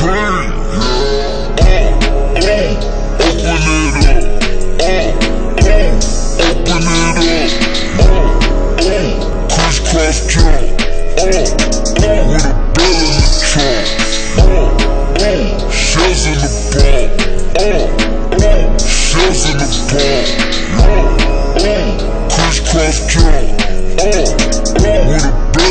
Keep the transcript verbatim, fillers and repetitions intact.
train, yeah. Uh, uh, open it up. Uh, uh, open it up. Uh, uh, crisscross jump. Uh, uh, with a bell in the trunk. Uh, uh, shells in the bump. Uh, uh, shells in the bump. Uh, uh, crisscross jump. Uh, uh, with a bell